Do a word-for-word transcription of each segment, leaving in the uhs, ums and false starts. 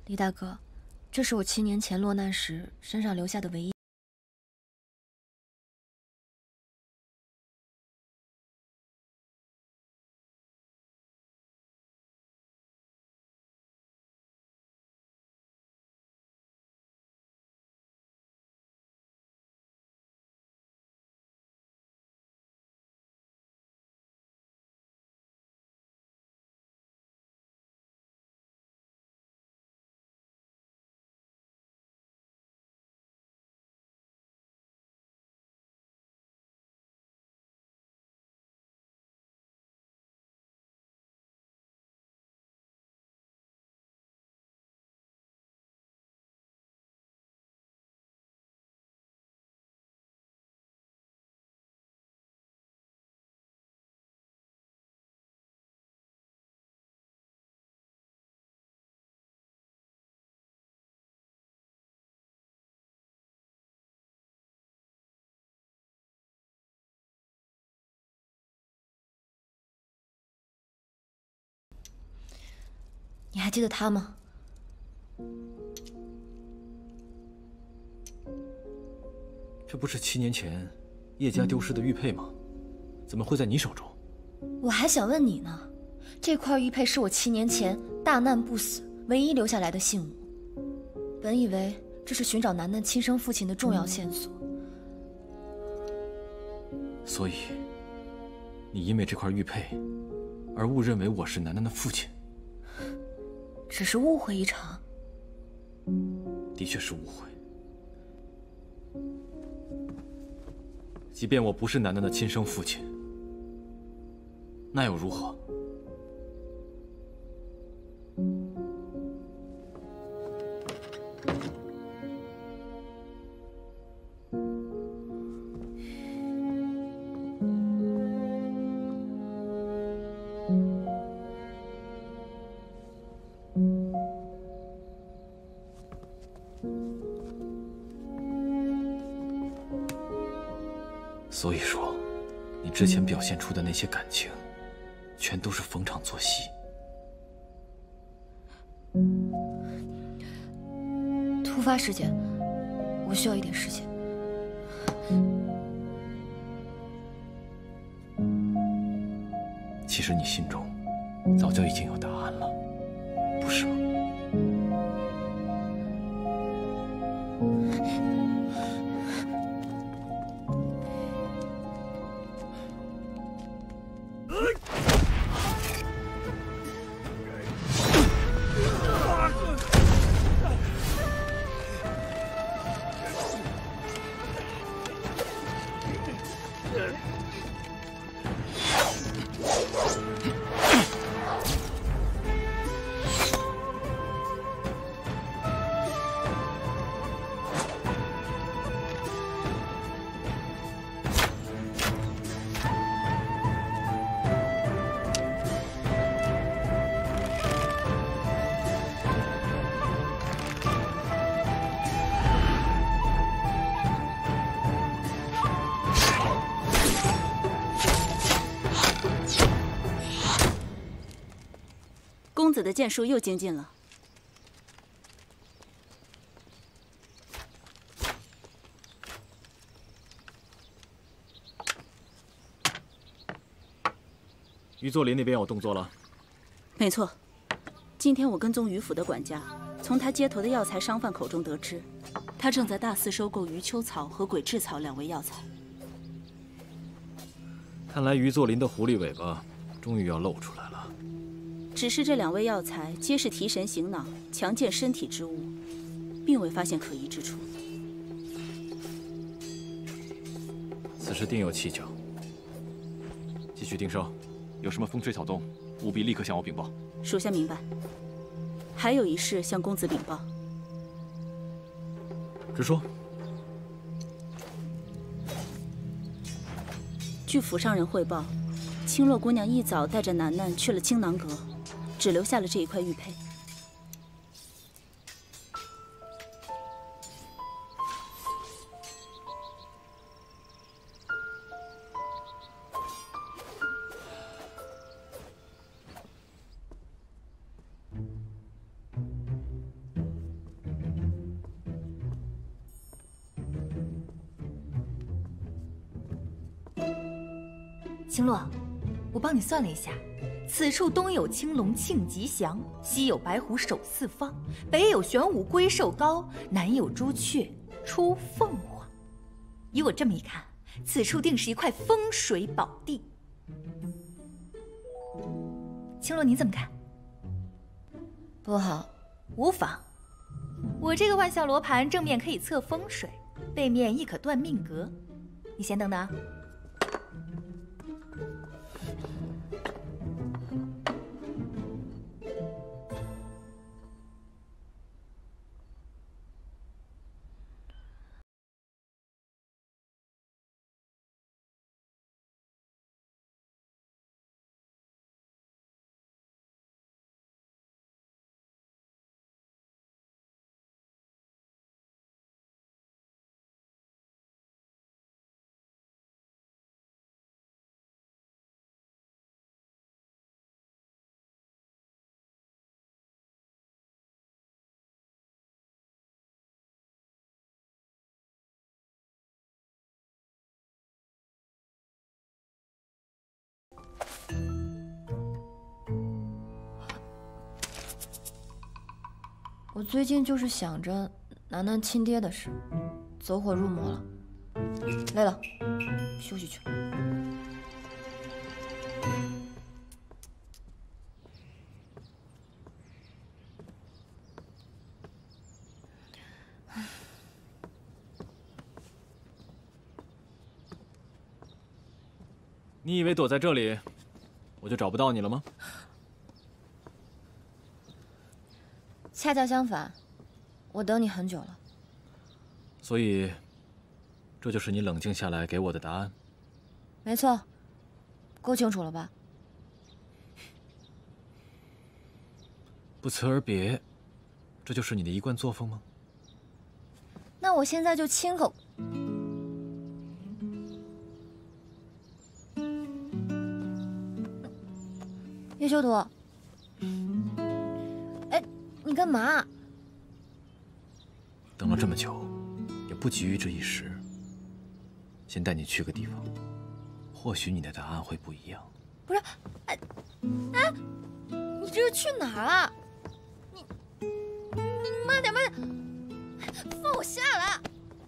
李大哥，这是我七年前落难时身上留下的唯一。你还记得他吗？ 这不是七年前叶家丢失的玉佩吗？怎么会在你手中？ 我还想问你呢，这块玉佩是我七年前大难不死唯一留下来的信物。本以为这是寻找楠楠亲生父亲的重要线索。 所以，你因为这块玉佩而误认为我是楠楠的父亲？ 只是误会一场。 的确是误会。即便我不是楠楠的亲生父亲，那又如何？所以说，你之前表现出的那些感情，全都是逢场作戏。 突发事件，我需要一点时间。 其实你心中早就已经有答案了，不是吗？ 公子的剑术又精进了。 于作霖那边有动作了。 没错，今天我跟踪于府的管家，从他接头的药材商贩口中得知，他正在大肆收购余秋草和鬼雉草两味药材。 看来于作霖的狐狸尾巴终于要露出来了。 只是这两味药材皆是提神醒脑、强健身体之物，并未发现可疑之处。 此事定有蹊跷。继续盯梢，有什么风吹草动，务必立刻向我禀报。 属下明白。还有一事向公子禀报。 直说。 据府上人汇报，青洛姑娘一早带着楠楠去了青囊阁，只留下了这一块玉佩。 青洛，我帮你算了一下，此处东有青龙庆吉祥，西有白虎守四方，北有玄武龟寿高，南有朱雀出凤凰。依我这么一看，此处定是一块风水宝地。青洛，你怎么看？ 不好， 无妨。我这个万象罗盘正面可以测风水，背面亦可断命格。你先等等啊。 我最近就是想着楠楠亲爹的事，走火入魔了，累了，休息去。 你以为躲在这里，我就找不到你了吗？ 恰恰相反，我等你很久了。 所以，这就是你冷静下来给我的答案？ 没错，够清楚了吧？ 不辞而别，这就是你的一贯作风吗？ 那我现在就亲口。叶修图，哎，你干嘛？ 等了这么久，也不急于这一时。先带你去个地方，或许你的答案会不一样。 不是，哎，哎，你这是去哪儿啊？你，你慢点，慢点，放我下来！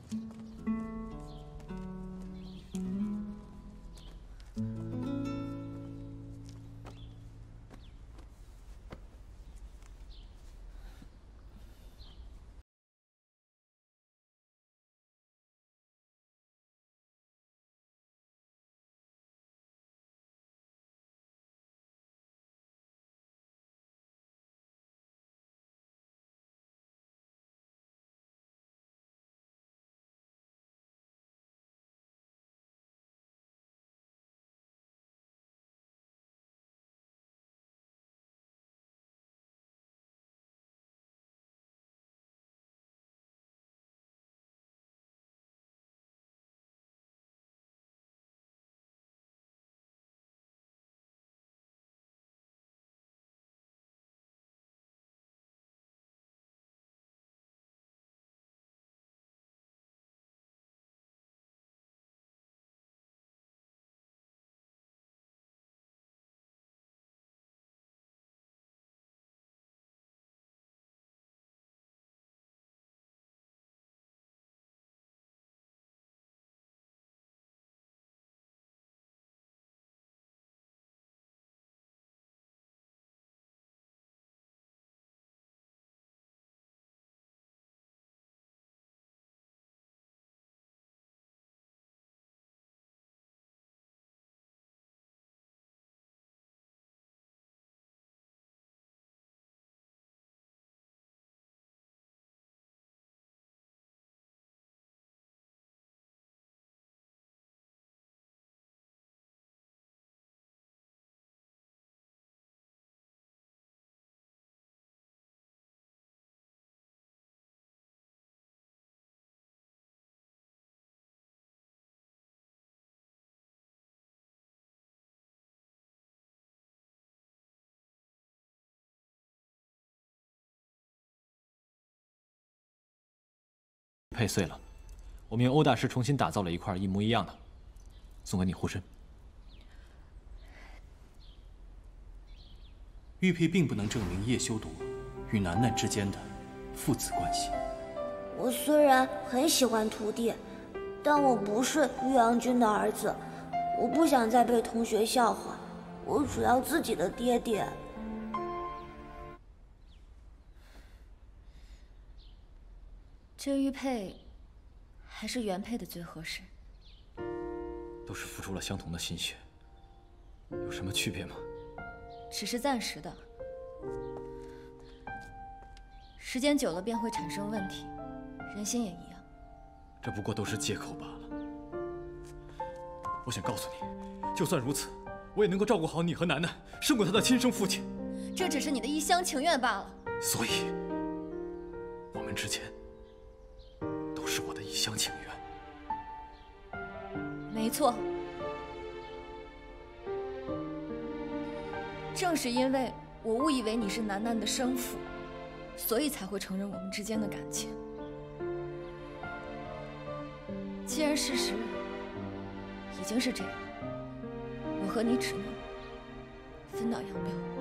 配碎了，我命欧大师重新打造了一块一模一样的，送给你护身。 玉佩并不能证明叶修毒与楠楠之间的父子关系。 我虽然很喜欢徒弟，但我不是玉阳君的儿子，我不想再被同学笑话，我只要自己的爹爹。 这玉佩还是原配的最合适。 都是付出了相同的心血，有什么区别吗？ 只是暂时的，时间久了便会产生问题，人心也一样。 这不过都是借口罢了。我想告诉你，就算如此，我也能够照顾好你和楠楠，胜过他的亲生父亲。 这只是你的一厢情愿罢了。 所以，我们之间都是我的一厢情愿。 没错，正是因为我误以为你是楠楠的生父，所以才会承认我们之间的感情。既然事实已经是这样，我和你只能分道扬镳。